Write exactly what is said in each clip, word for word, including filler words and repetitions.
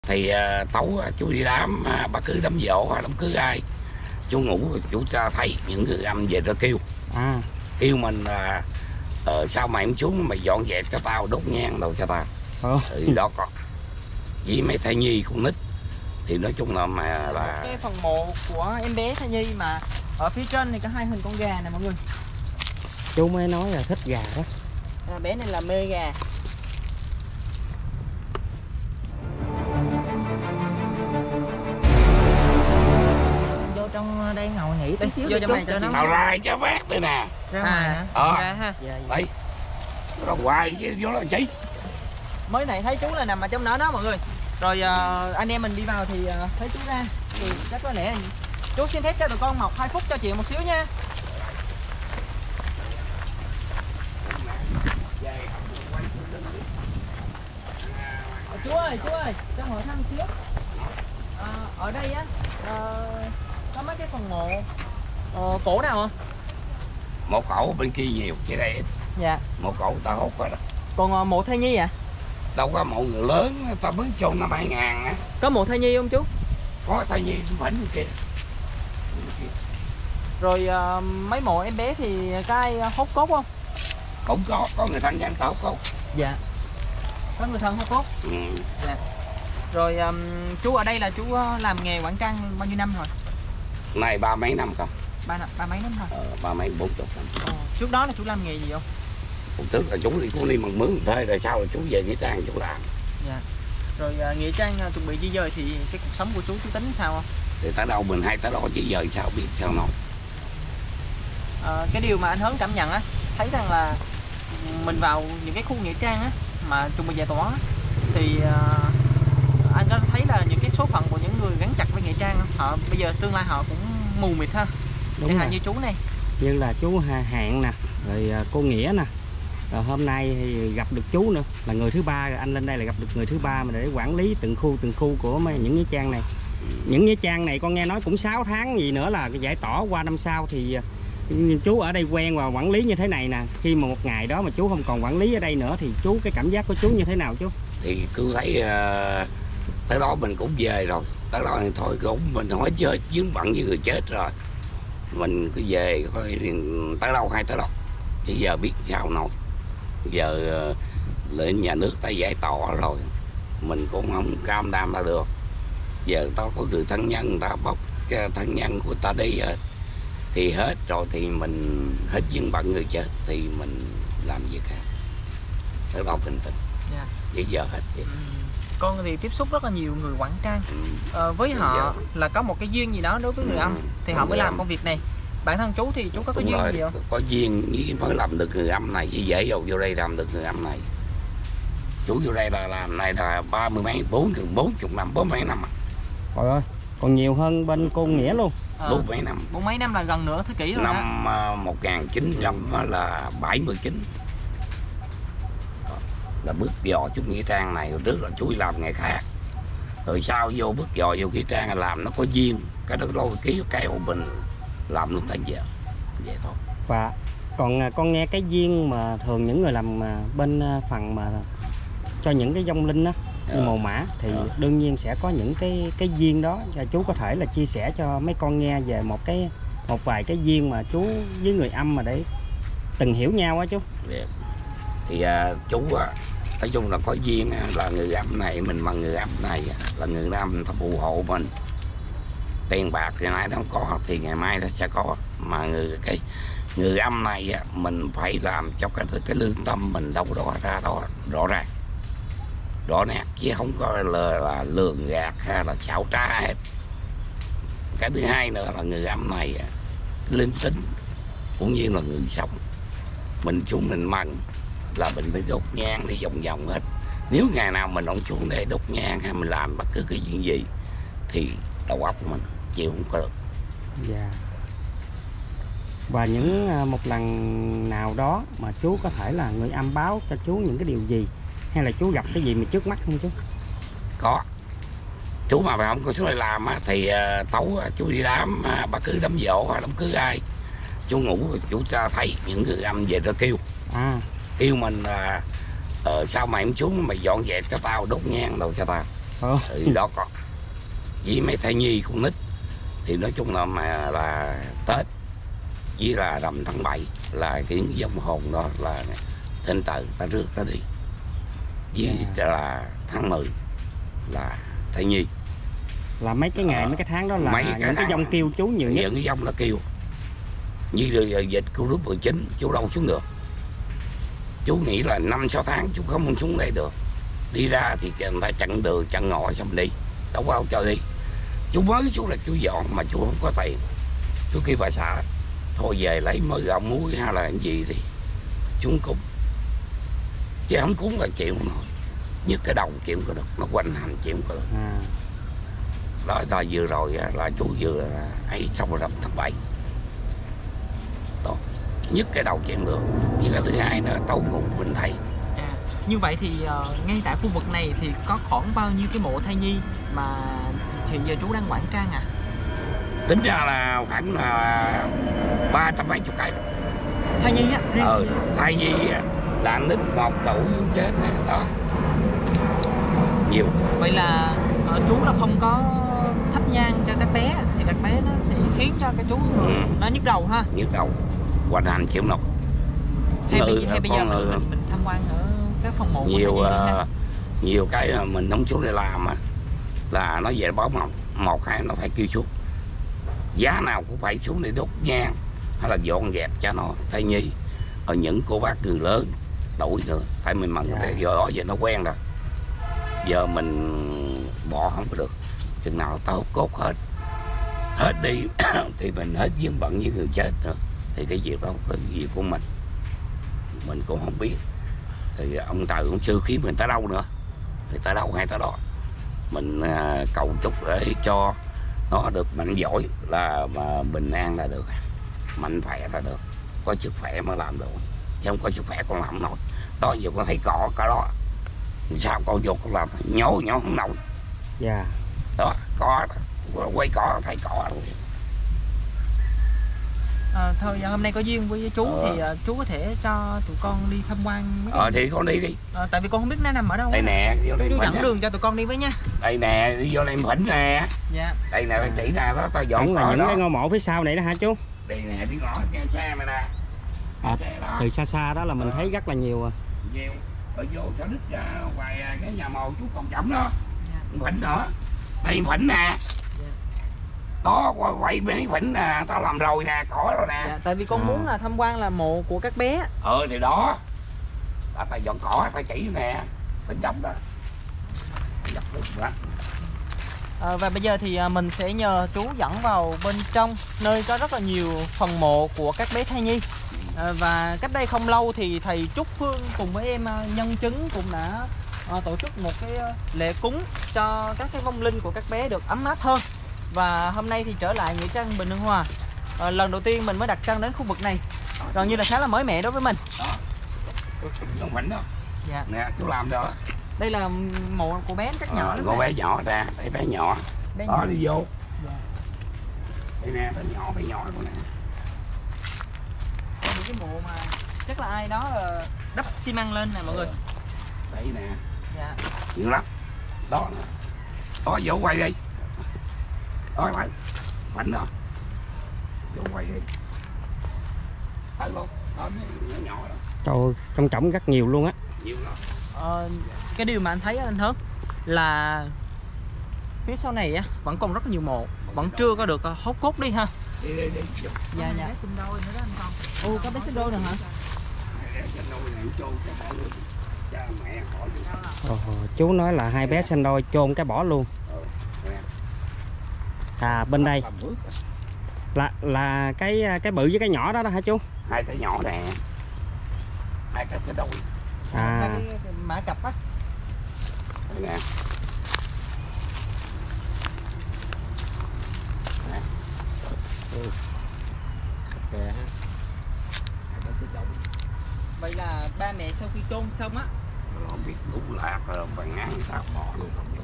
Thì uh, tối chú đi đám, uh, bất cứ đám dỗ hay đám cưới ai, chú ngủ chú ta thấy những người âm về đó kêu à. Kêu mình là uh, sao mày không xuống mày dọn dẹp cho tao, đốt nhang đâu cho tao. ừ. Thì đó có với mấy thai nhi con nít thì nói chung là mà là cái phần mộ của em bé thai nhi mà ở phía trên thì có hai hình con gà nè mọi người. Chú mới nói là thích gà đó. À, bé này là mê gà. Vô trong đây ngồi nghỉ tí xíu. Vô trong này cho nó. Tao ra cho bác đây nè. Ra ngoài hả? Ờ. Ra ha. Đây. Nó hoài chứ vô là chi. Mới này thấy chú là nằm ở trong đó đó mọi người. Rồi uh, anh em mình đi vào thì uh, thấy chú ra thì chắc có lẽ chú xin phép cho tụi con Mộc hai phút cho chị một xíu nha. Chú ơi, chú ơi, cho hỏi thăm xíu. À, ở đây á à, có mấy cái phần mộ à, cổ nào không? Mộ cổ bên kia nhiều chứ đây ít. Dạ. Mộ cổ ta hốt rồi đó. Còn à, mộ thai nhi à? Đâu có mộ người lớn ta mới chôn năm hai ngàn á. Có mộ thai nhi không chú? Có thai nhi vẫn kìa. Rồi à, mấy mộ em bé thì có ai hốt cốt không? Cũng có, có người thân nhân ta hốt cốt. Dạ. Có người thân hốt cốt. Ừ. Dạ. Rồi um, chú ở đây là chú làm nghề quảng trang bao nhiêu năm rồi? Này ba mấy năm không? Ba, ba mấy năm rồi? Ờ, ba mấy bốn chục năm. Ờ, trước đó là chú làm nghề gì không? Hồi trước là chú đi cũng đi bằng mướn thuê rồi sau là chú về nghĩa trang chú làm. Dạ. Rồi uh, nghĩa trang uh, chuẩn bị di dời thì cái cuộc sống của chú chú tính sao không? Thì tới đâu mình hay tới đó di dời sao biết sao nổi. Uh, cái điều mà anh Hớn cảm nhận á, thấy rằng là mình vào những cái khu nghĩa trang á mà chuẩn bị giải tỏa thì uh, anh có thấy là những cái số phận của những người gắn chặt với nghĩa trang họ bây giờ tương lai họ cũng mù mịt ha. Chẳng hạn như chú này, như là chú Hạn nè, rồi cô Nghĩa nè, rồi hôm nay thì gặp được chú nữa là người thứ ba, rồi anh lên đây là gặp được người thứ ba mà để quản lý từng khu từng khu của mấy những nghĩa trang này. Những nghĩa trang này con nghe nói cũng sáu tháng gì nữa là giải tỏa, qua năm sau thì chú ở đây quen và quản lý như thế này nè, khi mà một ngày đó mà chú không còn quản lý ở đây nữa thì chú, cái cảm giác của chú như thế nào chú? Thì cứ thấy uh, tới đó mình cũng về rồi, tới đó thì thôi cũng mình hỏi chơi dướng bận với người chết rồi, mình cứ về coi tới đâu hay tới đó, chứ giờ biết sao nổi. Giờ uh, lên nhà nước ta giải tỏa rồi mình cũng không cam đam ra được. Giờ tao có người thân nhân người ta bóc cái thân nhân của ta đi hết thì hết rồi thì mình hết duyên bận người chết thì mình làm việc khác, tới đó bình tĩnh. Yeah. Vậy giờ hết vậy. Ừ. Con thì tiếp xúc rất là nhiều người quảng trang. Ừ. Ờ, với họ giờ... là có một cái duyên gì đó đối với người ừ. âm thì họ mới làm công việc này. Bản thân chú thì chú có cái duyên rồi, gì không? Có duyên mới làm được người âm này, chứ dễ đâu vô đây làm được người âm này. Chú vô đây là làm này là ba mươi mấy, bốn bốn chục năm, bốn mấy năm. Trời ơi, còn nhiều hơn bên cô Nghĩa luôn. Bốn ờ, mấy năm. Bốn mấy năm là gần nửa thế kỷ rồi. Năm uh, một nghìn chín trăm là bảy mươi chín là bước dò chú nghĩa trang này, trước là chú làm nghề khác. Rồi sau vô bước dò vô nghĩa trang làm nó có duyên, cái đó đôi ký keo mình làm luôn tới giờ. Vậy thôi. Và còn con nghe cái duyên mà thường những người làm bên phần mà cho những cái vong linh á, như mồ mã thì ờ. đương nhiên sẽ có những cái cái duyên đó, và chú có thể là chia sẻ cho mấy con nghe về một cái một vài cái duyên mà chú với người âm mà để từng hiểu nhau á chú. Yeah. Thì uh, chú uh, nói chung là có duyên uh, là người âm này mình mà người âm này uh, là người âm ta phù hộ mình. Tiền bạc ngày nay nó không có thì ngày mai nó sẽ có, mà người cái người âm này uh, mình phải làm cho cái cái lương tâm mình đâu đó ra đó rõ ràng, rõ nét, chứ không có là, là lường gạt hay là xạo trá hết. Cái thứ hai nữa là người âm này linh tính cũng như là người sống, mình xuống mình mừng là mình phải đốt nhang đi vòng vòng hết. Nếu ngày nào mình không xuống để đốt nhang hay mình làm bất cứ cái chuyện gì thì đầu óc của mình chịu không có được. Dạ. Và những một lần nào đó mà chú có thể là người âm báo cho chú những cái điều gì, hay là chú gặp cái gì mà trước mắt không chú? Có. Chú mà không có xuống đây làm á, thì uh, tối chú đi đám, uh, bất cứ đám dỗ hay đám cưới ai, chú ngủ chú ta thấy những người âm về đó kêu à. Kêu mình là uh, uh, sao mày không xuống mày dọn dẹp cho tao, đốt nhang đâu cho tao. Ồ. Thì đó có với mấy thai nhi con nít thì nói chung là mà là Tết với là rằm tháng bảy là cái dòng hồn đó là thỉnh tự ta rước ta đi, với Yeah. là tháng mười là thai nhi. Là mấy cái ngày Ờ, mấy cái tháng đó là mấy cái những cái tháng- dông kêu chú nhiều nhất. Những cái dòng là kêu như giờ dịch Covid mười chín chú đâu xuống được. Chú nghĩ là năm sáu tháng chú không xuống đây được, đi ra thì người ta chặn đường chặn ngõ xong đi, đâu có cho đi. Chú mới chú là chú dọn mà chú không có tiền. Chú kêu bà xã thôi về lấy mới gạo muối hay là cái gì thì chúng cúng, chứ không cúng là chịu không nổi. Nhất cái đầu chịu có được, nó quanh hành chịu có được. À. Đó là vừa rồi á, là chú vừa ấy xong rằm tháng bảy đó, nhất cái đầu chịu được. Với cái thứ hai là tấu ngục mình thấy. À, như vậy thì uh, ngay tại khu vực này thì có khoảng bao nhiêu cái mộ thai nhi mà hiện giờ chú đang quản trang à? Tính ra là khoảng là ba trăm mấy chục cái. Thai nhi á, riêng Ờ, thai nhi á, là nít một tuổi chết nè, đó. Nhiều. Vậy là uh, chú là không có thắp nhang cho các bé thì các bé nó sẽ khiến cho cái chú Ừ. nó nhức đầu ha. Nhức đầu, hoành hành chịu nọc. Hay, Ừ, bây, hay bây giờ con, mình, ừ. mình, mình tham quan ở các phòng mộ của Nhiều thai nhi đi ha. uh, nhiều cái mình không xuống để làm á, là nó về báo mộng một hai nó phải kêu xuống, giá nào cũng phải xuống để đốt nhang hay là dọn dẹp cho nó thai nhi. Ở những cô bác người lớn tuổi nữa, tại mình mừng Dạ. giờ đó giờ nó quen rồi, giờ mình bỏ không có được, chừng nào tao cốt hết hết đi thì mình hết vướng bận với người chết nữa, thì cái việc đó cái việc của mình mình cũng không biết. Thì ông trời cũng chưa khiến mình tới đâu nữa, thì tới đâu hay tới đó. Mình à, cầu chúc để cho nó được mạnh giỏi, là mà bình an là được, mạnh khỏe là được, có sức khỏe mới làm được, chứ không có sức khỏe con làm không nổi. Đó giờ con thấy cỏ cả đó, sao con vô con làm nhổ nhổ không nổi. Dạ. Đó có quay cỏ thấy cỏ luôn. À, thôi giờ hôm nay có duyên với chú Ờ. thì à, chú có thể cho tụi con đi tham quan mấy Ờ cái... thì con đi đi. à, tại vì con không biết nó nằm ở đâu. Đây nè, vô đây Chú phỉnh dẫn nè. đường cho tụi con đi với nha. Đây nè, đi vô đây phỉnh nè. Dạ. Đây nè, chỉ nè, đó tao dọn Vẫn là cỏ những đó. cái ngôi mộ phía sau này đó hả chú? Đây nè, đi ngõ nghe xe mày nè. À, Xe đó. từ xa xa đó là mình Ờ. thấy rất là nhiều. À. Nhiều. Rồi vô sao đứt ra ngoài cái nhà mồ chú còn chậm đó. Dạ. Phỉnh nữa. Đây phỉnh nè. Đó quay, quay mấy phỉnh nè, tao làm rồi nè, cỏ rồi nè. Dạ, tại vì con À. muốn là tham quan là mộ của các bé. Ờ thì đó. Ta tao dọn cỏ, tao chỉ nè. Phỉnh dọc đó. Dọc được đó. À, và bây giờ thì à, mình sẽ nhờ chú dẫn vào bên trong nơi có rất là nhiều phần mộ của các bé thai nhi. À, và cách đây không lâu thì thầy Trúc Phương cùng với em à, nhân chứng cũng đã à, tổ chức một cái à, lễ cúng cho các cái vong linh của các bé được ấm áp hơn. Và hôm nay thì trở lại nghĩa trang Bình Hưng Hòa. À, lần đầu tiên mình mới đặt chân đến khu vực này, gần như là khá là mới mẻ đối với mình. Đó. Dọn phỉnh đó. Dạ. Nè, chú làm rồi. Đây là mộ của bé rất nhỏ. Ờ, đúng con không bé ạ? nhỏ ra, đây bé nhỏ. Bé Đó nhỏ. đi vô. Dạ. Đây nè, bé nhỏ, bé nhỏ con nè. Có một cái mộ mà chắc là ai đó ờ, đắp xi măng lên nè mọi người. Đây nè, Dạ. nhiều lắm. Đó nè. Đó vô quay đi. Đó quay. Mạnh đó. Vô quay đi. Thấy luôn. Đó nhỏ nhỏ đó. Trời, trong trọng rất nhiều luôn á. Nhiều lắm. Ờ, cái điều mà anh thấy á, anh Hớn là phía sau này á vẫn còn rất nhiều mộ, vẫn chưa có được ờ, hốt cốt đi ha. Đi đi đi. Vô. Dạ dạ. Sinh đôi nữa đó anh con. Ồ, có bé sinh đôi nữa hả? Để cho nuôi này chôn cho bỏ luôn. Cha mẹ hỏi luôn. Ồ, chú nói là hai bé sinh đôi chôn cái bỏ luôn. Ừ. Nè. À bên đây Làm bước. là là cái cái bự với cái nhỏ đó đó hả chú? Hai cái nhỏ nè. Hai cái cái đôi. À. Hai cái, cái mã cặp á. Đây nè. Nè. Ừ. Kìa ha. Hai cái cái đôi. Vậy là ba mẹ sau khi chôn xong á, Không biết cục lạc rồi bằng ngán sao bỏ luôn không được.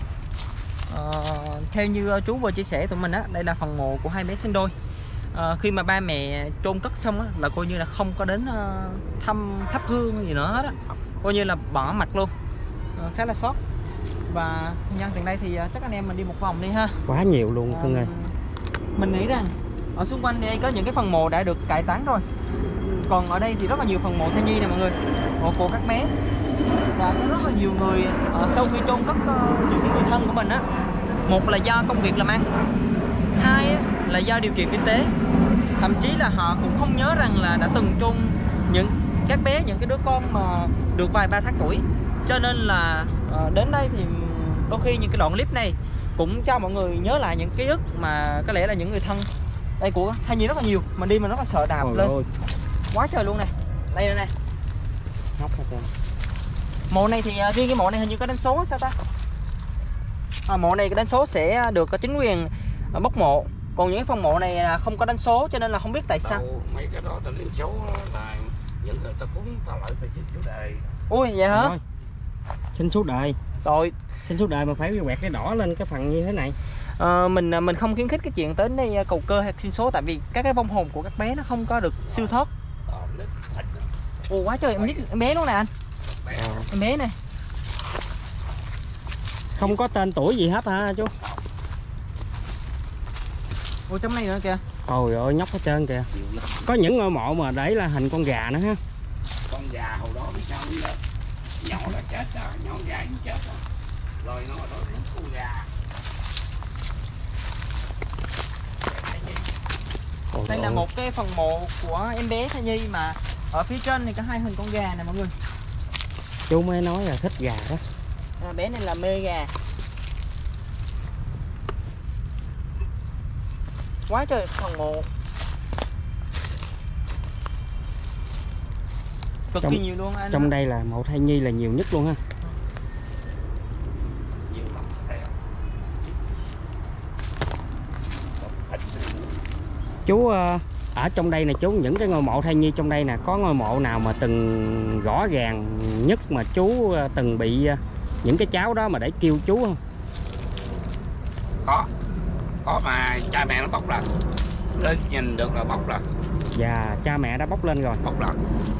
Ờ, theo như ờ, chú vừa chia sẻ tụi mình á, đây là phần mộ của hai bé sinh đôi. Ờ, khi mà ba mẹ chôn cất xong á, là coi như là không có đến ờ, thăm thắp hương gì nữa hết á, coi như là bỏ mặt luôn. Ờ, khá là sót. Và nhân tiện đây thì chắc anh em mình đi một vòng đi ha. Quá nhiều luôn Cưng ơi. Mình nghĩ rằng ở xung quanh đây có những cái phần mộ đã được cải táng rồi. Còn ở đây thì rất là nhiều phần mộ thai nhi nè mọi người, mộ của các bé. Và có rất là nhiều người uh, sau khi chôn cất uh, những cái người thân của mình á, một là do công việc làm ăn, hai á, là do điều kiện kinh tế. Thậm chí là họ cũng không nhớ rằng là đã từng chôn những các bé, những cái đứa con mà được vài ba tháng tuổi. Cho nên là uh, đến đây thì đôi khi những cái đoạn clip này cũng cho mọi người nhớ lại những ký ức mà có lẽ là những người thân đây của thai nhi rất là nhiều. Mình đi mà rất là sợ đạp Ôi lên ôi. quá trời luôn nè. Đây nữa nè. Mộ này thì uh, riêng cái mộ này hình như có đánh số sao ta? À, mộ này cái đánh số sẽ được chính quyền uh, bốc mộ. Còn những cái phần mộ này là không có đánh số cho nên là không biết tại sao. Đâu, mấy cái đó ta đánh số là những người ta cúng ta lại ta xin số đề. Ui vậy hả? Rồi. Xin số đời. Rồi Xin số đời mà phải quẹt cái đỏ lên cái phần như thế này. à, mình mình không khuyến khích cái chuyện tới đây cầu cơ hay xin số, tại vì các cái vong hồn của các bé nó không có được siêu thoát. Ồ quá trời em biết em bé luôn nè anh. Em bé này. Không có tên tuổi gì hết hả chú? Ôi trong này nữa kìa. Ôi ơi nhóc hết trơn kìa. Có những ngôi mộ mà để là hình con gà nữa ha. Con gà hồi đó biết sao nữa. Nhỏ là chết rồi, nhỏ gà cũng chết rồi. Rồi nó đó rút con gà. Ôi Đây là ơi. một cái phần mộ của em bé thai nhi mà ở phía trên thì có hai hình con gà nè mọi người. Chú mới nói là thích gà đó. À, bé này là mê gà. Quá trời phần mộ. Cực Trong- kỳ nhiều luôn anh. Trong đây là mộ thai nhi là nhiều nhất luôn ha. Nhiều lắm. Chú ờ, ở trong đây này chú, những cái ngôi mộ thai nhi trong đây nè, có ngôi mộ nào mà từng rõ ràng nhất mà chú ờ, từng bị ờ, những cái cháu đó mà để kêu chú không? Có. Có mà cha mẹ nó bóc lên. Lên nhìn được là bóc lên. Và cha mẹ đã bóc lên rồi. Bóc lên.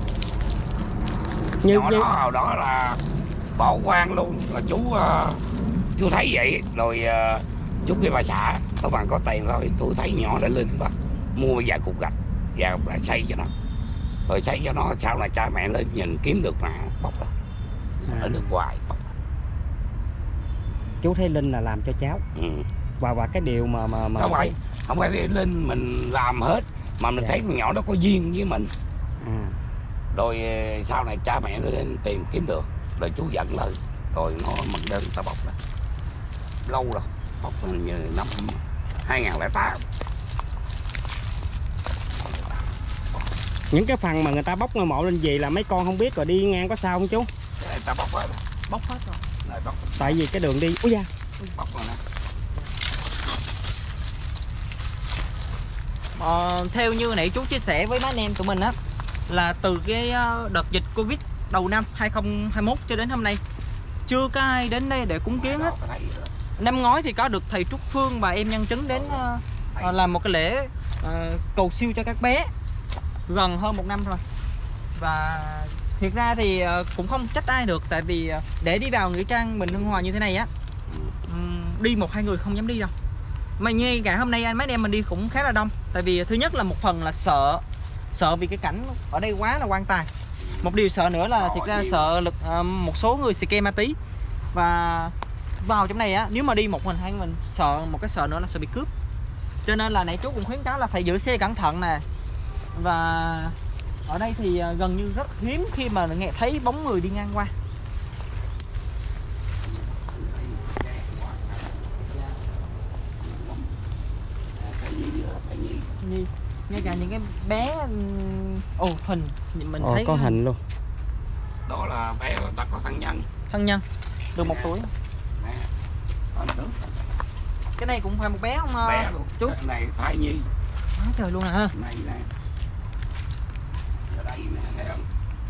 Như, Nhỏ như... đó hồi đó là bỏ quan luôn. Là chú uh, chú thấy vậy. Rồi uh, chú cái bà xã. Các bạn có tiền thôi. Tôi thấy nhỏ đã lên và mua vài cục gạch và là xây cho nó. Rồi xây cho nó sau này cha mẹ lên nhìn kiếm được mà bóc lên. Ở nước ngoài bóc lên. Chú thấy Linh là làm cho cháu. Ừ. Và và cái điều mà mà mà Không phải, không phải đi lên mình làm hết mà mình Dạ. thấy con nhỏ đó có duyên với mình. à, Rồi sau này cha mẹ nó lên tìm kiếm được. Rồi chú dẫn lên. Rồi nó mặc đơn ta bóc lên. Lâu rồi, bóc lên như năm hai không không tám. những cái phần mà người ta bóc ngôi mộ lên gì là mấy con không biết rồi đi ngang có sao không chú? Đây, ta bóc hết rồi. Bóc hết rồi. Đây, bóc, Tại vì cái đường đi, ui da, bóc rồi nè. Ờ, theo như nãy chú chia sẻ với mấy anh em tụi mình á, là từ cái ờ, đợt dịch Covid đầu năm hai không hai mốt cho đến hôm nay chưa có ai đến đây để cúng kiến hết. Năm ngoái thì có được thầy Trúc Phương và em Nhân Chứng đến ờ, ờ, làm một cái lễ ờ, cầu siêu cho các bé gần hơn một năm rồi. Và thiệt ra thì ờ, cũng không trách ai được, tại vì ờ, để đi vào nghĩa trang Bình Hưng Hòa như thế này á, ừm, đi một hai người không dám đi đâu. Mà ngay cả hôm nay anh mấy anh em mình đi cũng khá là đông. Tại vì thứ nhất là một phần là sợ Sợ vì cái cảnh ở đây quá là quan tài. Một điều sợ nữa là thiệt ra sợ lực uh, một số người xì ke ma tí. Và vào trong này á, nếu mà đi một mình hai mình, sợ một cái sợ nữa là sợ bị cướp. Cho nên là nãy chú cũng khuyến cáo là phải giữ xe cẩn thận nè. Và ở đây thì uh, gần như rất hiếm khi mà nghe thấy bóng người đi ngang qua. Như, ngay cả những cái bé ồ oh, hình mình Ồ, thấy có hình luôn. Đó là bé người ta có thân nhân. thân nhân được một tuổi. Nè. Ở trước. Cái này cũng phải một bé không Bé luôn. chú? Cái này thai nhi. Quá trời luôn hả? Này nè. Ở đây nè, thấy không?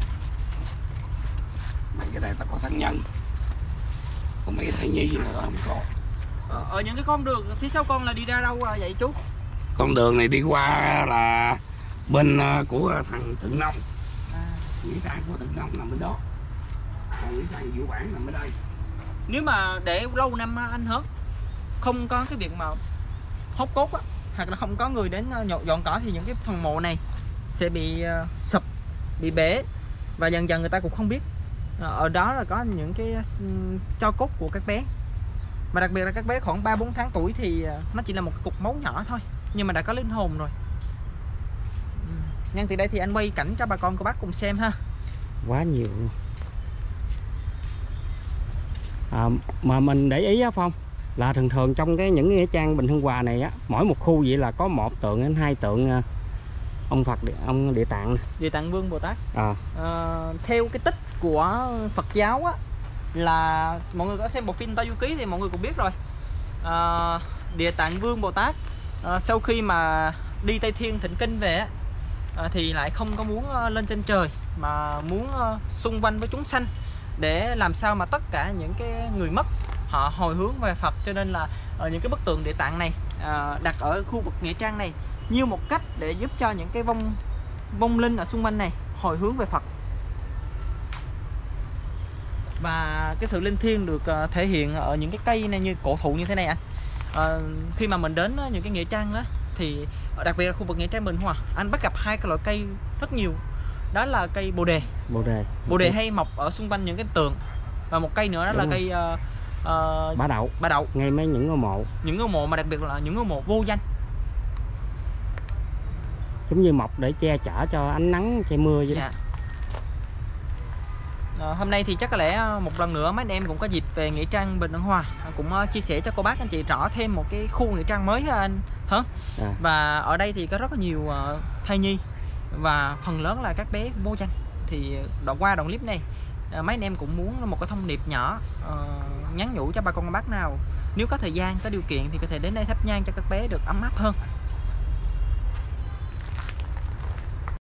Mấy cái này ta có thân nhân. Còn mấy cái thai nhi nữa không có. Ở, ở những cái con đường phía sau con là đi ra đâu à, vậy chú? Con đường này đi qua là bên uh, của thằng Thượng Nông. À. Nghĩa trang của Thượng Nông nằm bên đó. Còn nghĩa trang Vũ Bản nằm bên đây. nếu mà để lâu năm á, anh Hớt không có cái việc mà hốt cốt á, hoặc là không có người đến dọn, dọn cỏ thì những cái phần mộ này sẽ bị uh, sụp, bị bể, và dần dần người ta cũng không biết uh, ở đó là có những cái uh, tro cốt của các bé. Mà đặc biệt là các bé khoảng ba bốn tháng tuổi thì uh, nó chỉ là một cục máu nhỏ thôi, nhưng mà đã có linh hồn rồi. Nhân từ đây thì anh quay cảnh cho bà con cô bác cùng xem ha. Quá nhiều luôn. À, mà mình để ý á Phong, là thường thường trong cái những nghĩa trang Bình Hưng Hòa này á, mỗi một khu vậy là có một tượng đến hai tượng uh, ông Phật, ông Địa Tạng. Địa Tạng Vương Bồ Tát. À. À, theo cái tích của Phật giáo á, là mọi người có xem bộ phim Tây Du Ký thì mọi người cũng biết rồi. À, Địa Tạng Vương Bồ Tát à, sau khi mà đi Tây Thiên thỉnh kinh về á, à, thì lại không có muốn uh, lên trên trời, mà muốn uh, xung quanh với chúng sanh, để làm sao mà tất cả những cái người mất họ hồi hướng về Phật. Cho nên là uh, những cái bức tượng Địa Tạng này uh, đặt ở khu vực nghĩa trang này như một cách để giúp cho những cái vong vong linh ở xung quanh này hồi hướng về Phật. Và cái sự linh thiêng được uh, thể hiện ở những cái cây này, như cổ thụ như thế này anh. Uh, khi mà mình đến uh, những cái nghĩa trang đó, thì đặc biệt là khu vực nghĩa trang Bình Hòa, anh bắt gặp hai cái loại cây rất nhiều. Đó là cây bồ đề. Bồ đề. Bồ đề hay mọc ở xung quanh những cái tượng. Và một cây nữa đó. Đúng là rồi. Cây uh, uh, bá đậu. Bá đậu. Ngay mấy những ngôi mộ. Những ngôi mộ mà đặc biệt là những ngôi mộ vô danh. Giống như mọc để che chở cho ánh nắng, che mưa vậy. Dạ. À, hôm nay thì chắc có lẽ một lần nữa mấy anh em cũng có dịp về nghĩa trang Bình Hưng Hòa, cũng uh, chia sẻ cho cô bác anh chị rõ thêm một cái khu nghĩa trang mới ha anh hả? À. Và ở đây thì có rất là nhiều uh, thai nhi, và phần lớn là các bé vô danh. Thì đoạn qua đoạn clip này uh, mấy anh em cũng muốn một cái thông điệp nhỏ uh, nhắn nhủ cho bà con cô bác nào nếu có thời gian, có điều kiện thì có thể đến đây thắp nhang cho các bé được ấm áp hơn.